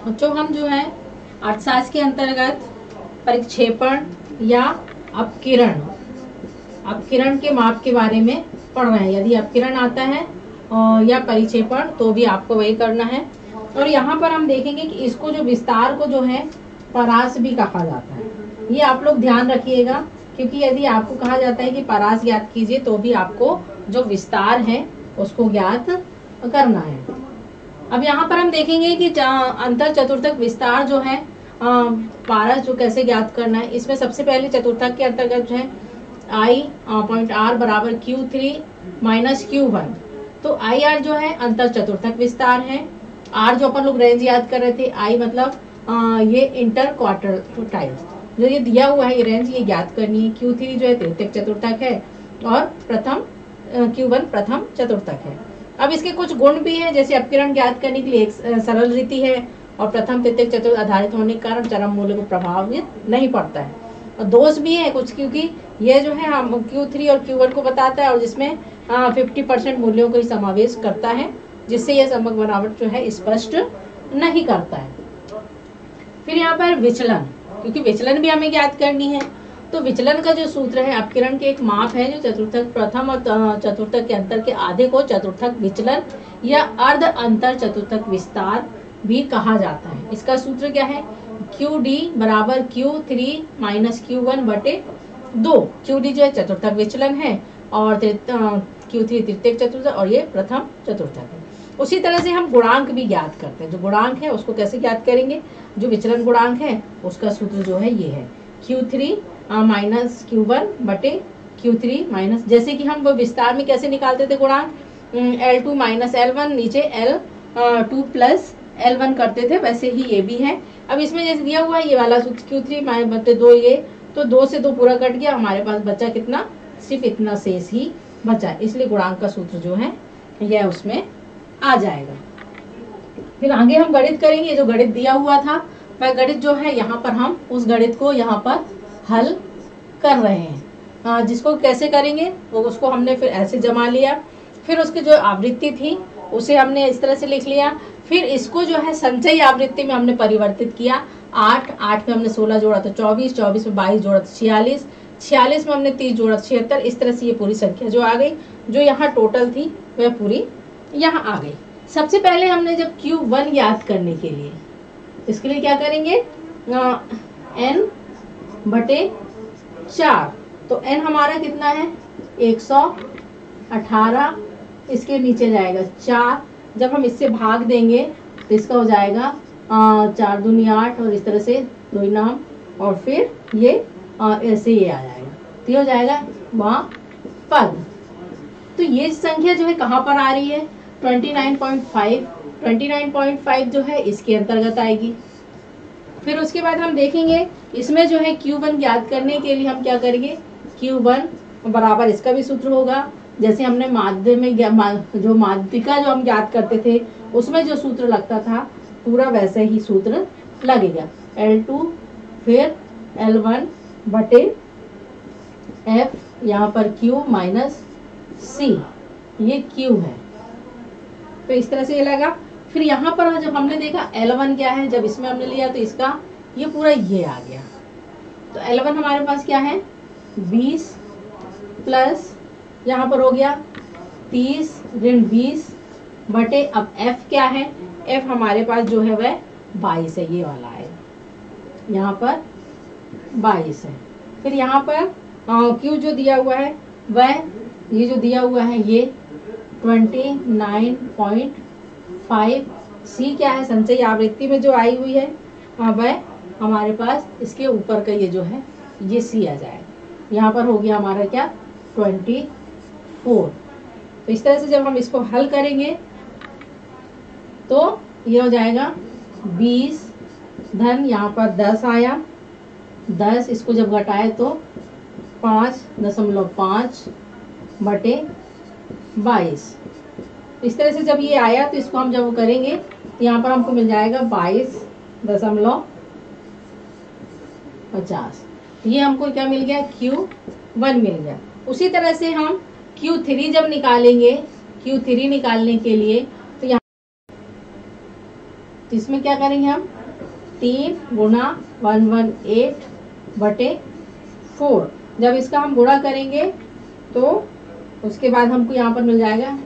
बच्चों हम जो है अर्थशास्त्र के अंतर्गत परिक्षेपण या अपकिरण के माप के बारे में पढ़ रहे हैं। यदि अपकिरण आता है या परिक्षेपण तो भी आपको वही करना है। और यहाँ पर हम देखेंगे कि इसको जो विस्तार को जो है परास भी कहा जाता है। ये आप लोग ध्यान रखिएगा, क्योंकि यदि आपको कहा जाता है कि परास ज्ञात कीजिए तो भी आपको जो विस्तार है उसको ज्ञात करना है। अब यहाँ पर हम देखेंगे कि अंतर चतुर्थक विस्तार जो है पारस जो कैसे ज्ञात करना है। इसमें सबसे पहले चतुर्थक के अंतर्गत जो है आई पॉइंट आर बराबर Q3 माइनस Q1। तो आई आर जो है अंतर चतुर्थक विस्तार है। आर जो अपन लोग रेंज याद कर रहे थे, आई मतलब ये इंटर क्वार्टाइल जो ये दिया हुआ है, ये रेंज ये ज्ञात करनी है। Q3 जो है तृतीयक चतुर्थक है और प्रथम Q1 प्रथम चतुर्थक है। अब इसके कुछ गुण भी हैं, जैसे अपकिरण ज्ञात करने के लिए एक सरल रीति है और प्रथम तृतीयक चतुर्थ आधारित होने के कारण चरम मूल्य को प्रभावित नहीं पड़ता है। और दोष भी है कुछ, क्योंकि ये जो है हम Q3 और Q1 को बताता है और जिसमें 50% मूल्यों को ही समावेश करता है, जिससे यह समग्र बनावट जो है स्पष्ट नहीं करता है। फिर यहाँ पर विचलन, क्योंकि विचलन भी हमें ज्ञात करनी है। तो विचलन का जो सूत्र है, अपकिरण के एक माप है जो चतुर्थक प्रथम और चतुर्थक के अंतर के आधे को चतुर्थक विचलन या अर्ध अंतर चतुर्थक विस्तार भी कहा जाता है। इसका सूत्र क्या है? QD बराबर Q3 माइनस Q1 बटे 2। QD जो है चतुर्थक विचलन है और Q3 तृतीयक चतुर्थक और ये प्रथम चतुर्थक है। उसी तरह से हम गुणांक भी ज्ञात करते हैं। जो गुणांक है उसको कैसे ज्ञात करेंगे? जो विचलन गुणांक है उसका सूत्र जो है ये है Q3 माइनस Q1 बटे Q3 माइनस, जैसे कि हम वो विस्तार में कैसे निकालते थे गुणांक, L2 माइनस L1 नीचे L2 प्लस L1 करते थे, वैसे ही ये भी है। अब इसमें जैसे दिया हुआ है ये वाला सूत्र Q3 माइनस बटे 2, ये तो 2 से 2 पूरा कट गया, हमारे पास बचा कितना? सिर्फ इतना शेष ही बचा, इसलिए गुणांक का सूत्र जो है यह उसमें आ जाएगा। फिर आगे हम गणित करेंगे। जो गणित दिया हुआ था वह गणित जो है यहाँ पर हम उस गणित को यहाँ पर हल कर रहे हैं। जिसको कैसे करेंगे वो उसको हमने फिर ऐसे जमा लिया, फिर उसकी जो आवृत्ति थी उसे हमने इस तरह से लिख लिया। फिर इसको जो है संचयी आवृत्ति में हमने परिवर्तित किया। 8 में हमने 16 जोड़ा तो 24, 24 में 22 जोड़ा तो 46, 46 में हमने 30 जोड़ा तो 76। इस तरह से ये पूरी संख्या जो आ गई, जो यहाँ टोटल थी वह पूरी यहाँ आ गई। सबसे पहले हमने जब Q1 याद करने के लिए, इसके लिए क्या करेंगे? n बटे 4, तो n हमारा कितना है? 118, इसके नीचे जाएगा 4। जब हम इससे भाग देंगे तो इसका हो जाएगा 4 दूनी 8 और इस तरह से 2 नाम और फिर ये ऐसे ये आ जाएगा, तो ये हो जाएगा वहाँ पद। तो ये संख्या जो है कहाँ पर आ रही है? 29.5। 29.5 जो है इसके अंतर्गत आएगी। फिर उसके बाद हम देखेंगे इसमें जो है Q1 ज्ञात करने के लिए हम क्या करेंगे? Q1 बराबर इसका भी सूत्र होगा, जैसे हमने माध्य में जो माध्यिका जो हम ज्ञात करते थे उसमें जो सूत्र लगता था पूरा वैसे ही सूत्र लगेगा। L2 फिर L1 बटे F, यहाँ पर Q माइनस C, ये Q है, तो इस तरह से ये लगा। फिर यहाँ पर जब हमने देखा L1 क्या है, जब इसमें हमने लिया तो इसका ये पूरा ये आ गया। तो L1 हमारे पास क्या है? 20 प्लस यहाँ पर हो गया 30 ऋण 20 बटे, अब F क्या है? F हमारे पास जो है वह 22 है, ये वाला है, यहाँ पर 22 है। फिर यहाँ पर Q जो दिया हुआ है वह, ये जो दिया हुआ है ये 29.5। C क्या है? संचयी आवृत्ति में जो आई हुई है वह हमारे पास इसके ऊपर का ये जो है ये C आ जाएगा। यहाँ पर हो गया हमारा क्या? 24। तो इस तरह से जब हम इसको हल करेंगे तो ये हो जाएगा 20 धन यहाँ पर 10 आया, 10 इसको जब घटाए तो 5.5 बटे 22। इस तरह से जब ये आया तो इसको हम जब करेंगे तो यहाँ पर हमको मिल जाएगा 22.50। ये हमको क्या मिल गया? Q1 मिल गया। उसी तरह से हम Q3 जब निकालेंगे, Q3 निकालने के लिए तो यहाँ तो इसमें क्या करेंगे हम? 3 गुणा 118/4। जब इसका हम गुणा करेंगे तो उसके बाद हमको यहाँ पर मिल जाएगा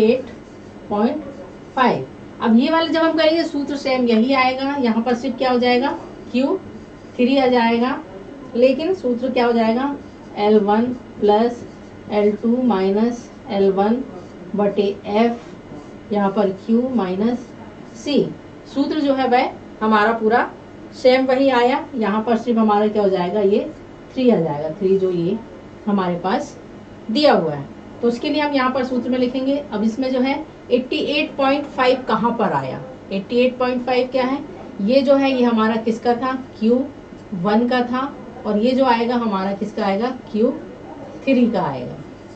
88.5। अब ये वाले जब हम करेंगे सूत्र सेम यही आएगा, यहाँ पर सिर्फ क्या हो जाएगा Q3 आ जाएगा, लेकिन सूत्र क्या हो जाएगा L1 plus L2 minus L1/F, यहाँ पर Q माइनस C। सूत्र जो है वह हमारा पूरा सेम वही आया, यहाँ पर सिर्फ हमारा क्या हो जाएगा ये 3 आ जाएगा, 3 जो ये हमारे पास दिया हुआ है। तो उसके लिए हम यहाँ पर सूत्र में लिखेंगे। अब इसमें जो है 88.5 कहाँ पर आया, 88.5 क्या है, ये जो है ये हमारा किसका था Q1 का था, और ये जो आएगा हमारा किसका आएगा Q3 का आएगा।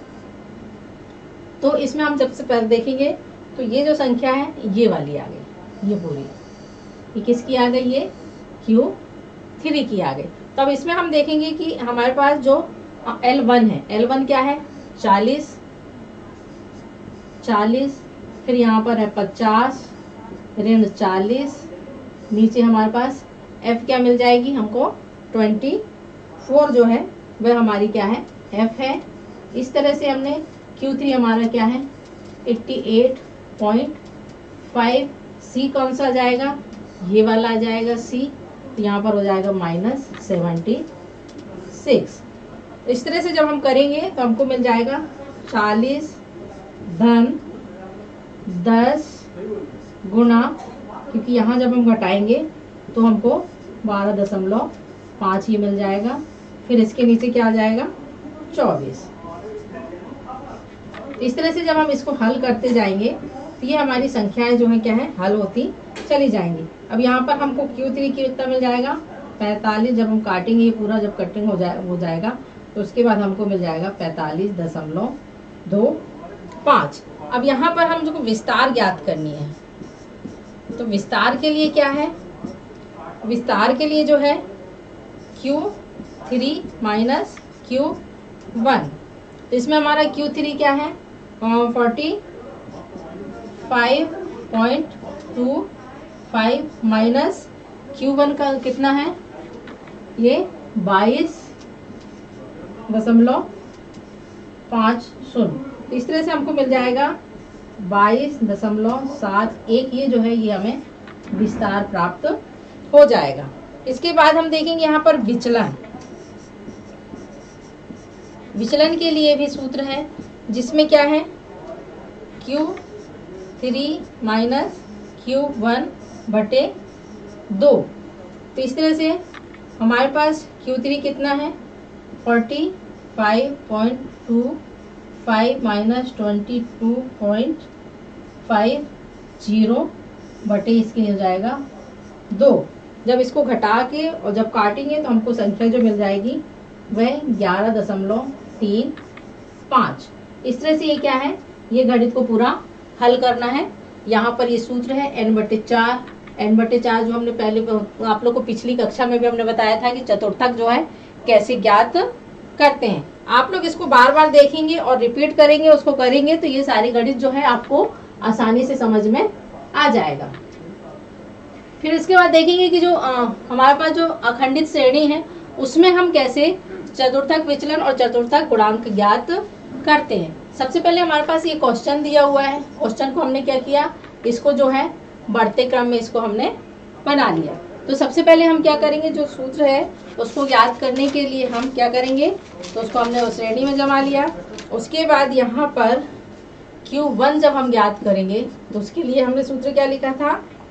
तो इसमें हम जब से पहले देखेंगे तो ये जो संख्या है ये वाली आ गई, ये पूरी, ये किसकी आ गई, ये Q3 की आ गई। तो अब इसमें हम देखेंगे कि हमारे पास जो L1 है, L1 क्या है 40, फिर यहाँ पर है 50 ऋण 40, नीचे हमारे पास F क्या मिल जाएगी हमको 24 जो है वह हमारी क्या है F है। इस तरह से हमने Q3 हमारा क्या है 88.5। C कौन सा आ जाएगा, ये वाला आ जाएगा C, तो यहाँ पर हो जाएगा -76। इस तरह से जब हम करेंगे तो हमको मिल जाएगा 40 धन 10 गुणा, क्योंकि यहाँ जब हम घटाएंगे तो हमको 12.5 ही मिल जाएगा, फिर इसके नीचे क्या आ जाएगा 24। इस तरह से जब हम इसको हल करते जाएंगे तो ये हमारी संख्याएं जो है क्या है हल होती चली जाएंगी। अब यहाँ पर हमको Q3 की कितना मिल जाएगा 45। जब हम काटेंगे ये पूरा, जब कटिंग हो जाएगा तो उसके बाद हमको मिल जाएगा 45.25। अब यहाँ पर हम जो विस्तार ज्ञात करनी है, तो विस्तार के लिए क्या है, विस्तार के लिए जो है Q3 माइनस Q1। तो इसमें हमारा Q3 क्या है 45.25 माइनस Q1 का कितना है ये 22.50। इस तरह से हमको मिल जाएगा 22.71। ये जो है ये हमें विस्तार प्राप्त हो जाएगा। इसके बाद हम देखेंगे यहाँ पर विचलन। विचलन के लिए भी सूत्र है जिसमें क्या है Q3 माइनस Q1/2। तो इस तरह से हमारे पास Q3 कितना है 45.25 माइनस 22.50 बटे इसके हो जाएगा 2। जब इसको घटा के और जब काटेंगे तो हमको संख्या जो मिल जाएगी वह 11.35। इस तरह से ये क्या है, ये गणित को पूरा हल करना है। यहाँ पर ये सूत्र है n/4। n/4 जो हमने पहले आप लोग को पिछली कक्षा में भी हमने बताया था कि चतुर्थक जो है कैसे ज्ञात करते हैं। आप लोग इसको बार बार देखेंगे और रिपीट करेंगे, उसको करेंगे तो ये सारी गणित जो है आपको आसानी से समझ में आ जाएगा। फिर इसके बाद देखेंगे कि जो हमारे पास जो अखंडित श्रेणी है उसमें हम कैसे चतुर्थक विचलन और चतुर्थक गुणांक ज्ञात करते हैं। सबसे पहले हमारे पास ये क्वेश्चन दिया हुआ है। क्वेश्चन को हमने क्या किया, इसको जो है बढ़ते क्रम में इसको हमने बना लिया। तो सबसे पहले हम क्या करेंगे, जो सूत्र है उसको याद करने के लिए हम क्या करेंगे, तो उसको हमने उस श्रेणी में जमा लिया। उसके बाद यहाँ पर Q1 जब हम ज्ञात करेंगे तो उसके लिए हमने सूत्र क्या लिखा था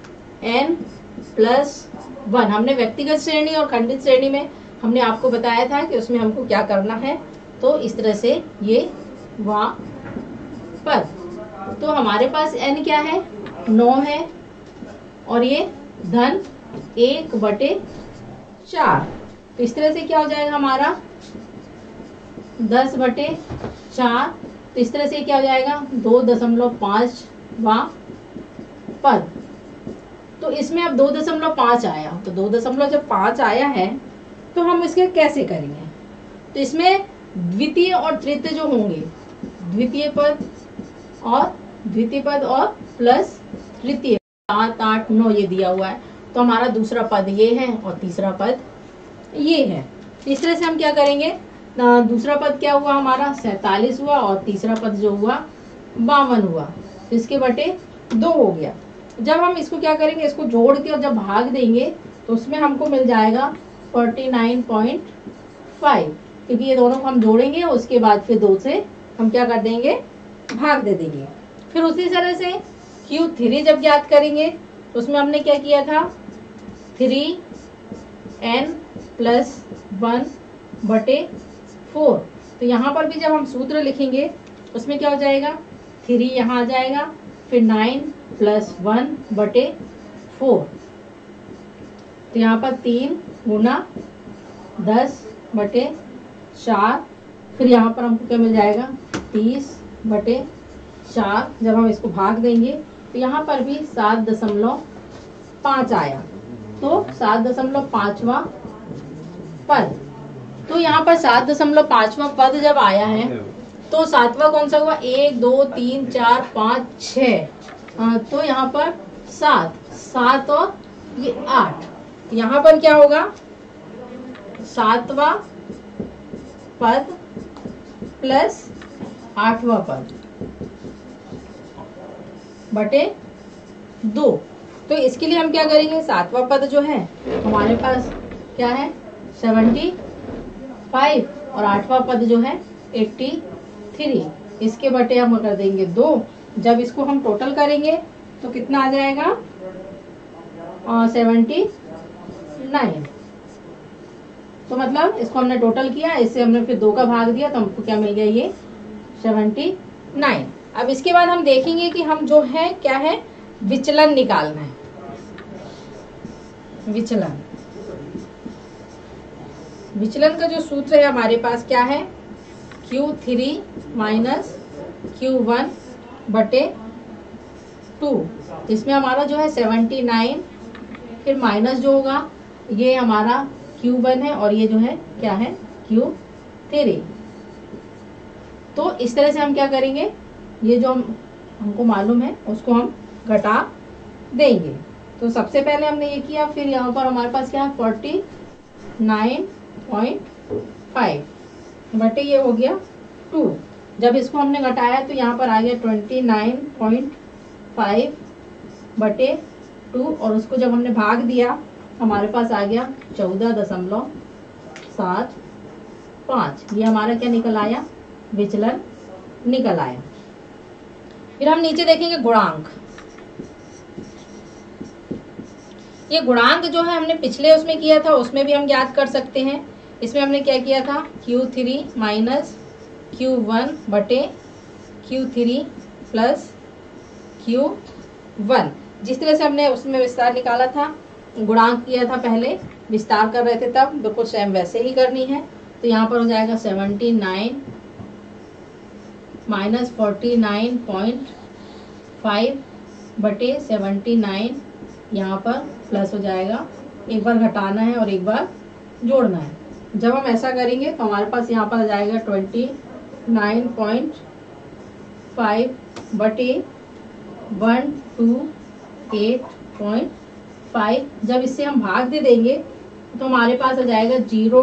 n+1। हमने व्यक्तिगत श्रेणी और खंडित श्रेणी में हमने आपको बताया था कि उसमें हमको क्या करना है। तो इस तरह से ये वहाँ पर तो हमारे पास n क्या है 9 है और ये धन 1/4। तो इस तरह से क्या हो जाएगा हमारा 10/4। तो इस तरह से क्या हो जाएगा 2.5 पर। तो इसमें अब 2.5 आया, तो 2.5 आया है तो हम इसके कैसे करेंगे। तो इसमें द्वितीय और तृतीय जो होंगे, द्वितीय पद और प्लस तृतीय 7, 8, 9 ये दिया हुआ है। तो हमारा दूसरा पद ये है और तीसरा पद ये है। इस तरह से हम क्या करेंगे, दूसरा पद क्या हुआ हमारा 47 हुआ और तीसरा पद जो हुआ 52 हुआ, तो इसके बटे 2 हो गया। जब हम इसको क्या करेंगे, इसको जोड़ के और जब भाग देंगे तो उसमें हमको मिल जाएगा 49.5, क्योंकि ये दोनों को हम जोड़ेंगे उसके बाद फिर 2 से हम क्या कर देंगे, भाग दे देंगे। फिर उसी तरह से Q3 जब ज्ञात करेंगे तो उसमें हमने क्या किया था 3n+1/4। तो यहाँ पर भी जब हम सूत्र लिखेंगे उसमें क्या हो जाएगा, 3 यहाँ आ जाएगा, फिर 9+1/4। तो यहाँ पर 3 गुना 10/4, फिर यहाँ पर हमको क्या मिल जाएगा 30/4। जब हम इसको भाग देंगे तो यहाँ पर भी 7.5 आया, तो 7.5वां पद। तो यहाँ पर 7.5वां पद जब आया है तो 7वां कौन सा हुआ, 1 2 3 4 5 6, तो यहाँ पर 7 और ये 8, यहाँ पर क्या होगा 7वां पद प्लस 8वां पद बटे 2। तो इसके लिए हम क्या करेंगे, 7वां पद जो है हमारे पास क्या है 75 और 8वां पद जो है 83, इसके बटे हम कर देंगे 2। जब इसको हम टोटल करेंगे तो कितना आ जाएगा 79। तो मतलब इसको हमने टोटल किया, इससे हमने फिर 2 का भाग दिया तो हमको क्या मिल गया, ये 79। अब इसके बाद हम देखेंगे कि हम जो है क्या है विचलन निकालना है। विचलन का जो सूत्र है हमारे पास क्या है, Q3 माइनस Q1/2। इसमें हमारा जो है 79, फिर माइनस जो होगा ये हमारा Q1 है और ये जो है क्या है Q3। तो इस तरह से हम क्या करेंगे, ये जो हमको मालूम है उसको हम घटा देंगे। तो सबसे पहले हमने ये किया, फिर यहाँ पर हमारे पास क्या है 49.5 बटे ये हो गया 2। जब इसको हमने घटाया तो यहाँ पर आ गया 29.5 बटे 2, और उसको जब हमने भाग दिया हमारे पास आ गया 14.75। ये हमारा क्या निकल आया, विचलन निकल आया। फिर हम नीचे देखेंगे गुणांक। ये गुणांक जो है हमने पिछले उसमें किया था, उसमें भी हम ज्ञात कर सकते हैं। इसमें हमने क्या किया था Q3 minus Q1/Q3 plus Q1। जिस तरह से हमने उसमें विस्तार निकाला था, गुणांक किया था पहले, विस्तार कर रहे थे तब, बिल्कुल सेम वैसे ही करनी है। तो यहाँ पर हो जाएगा 79 माइनस 49.5 बटे 79, यहाँ पर प्लस हो जाएगा, एक बार घटाना है और एक बार जोड़ना है। जब हम ऐसा करेंगे तो हमारे पास यहाँ पर आ जाएगा 29.5 बटे 128.5। जब इससे हम भाग दे देंगे तो हमारे पास आ जाएगा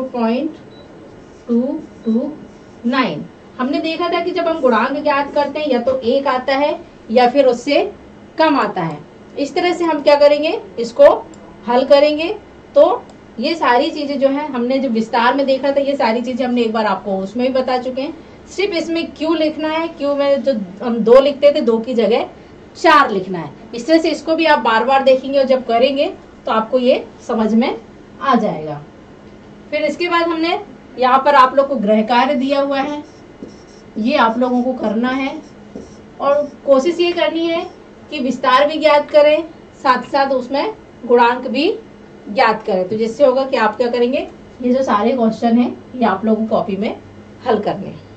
0.229। हमने देखा था कि जब हम गुणांक ज्ञात करते हैं या तो 1 आता है या फिर उससे कम आता है। इस तरह से हम क्या करेंगे, इसको हल करेंगे। तो ये सारी चीजें जो है हमने जो विस्तार में देखा था, ये सारी चीजें हमने एक बार आपको उसमें भी बता चुके हैं। सिर्फ इसमें Q लिखना है, Q में जो हम 2 लिखते थे 2 की जगह 4 लिखना है। इस तरह से इसको भी आप बार बार देखेंगे और जब करेंगे तो आपको ये समझ में आ जाएगा। फिर इसके बाद हमने यहाँ पर आप लोग को गृह कार्य दिया हुआ है, ये आप लोगों को करना है और कोशिश ये करनी है कि विस्तार भी ज्ञात करें, साथ साथ उसमें गुणांक भी ज्ञात करें। तो जिससे होगा कि आप क्या करेंगे, ये जो सारे क्वेश्चन हैं ये आप लोगों को कॉपी में हल करने हैं।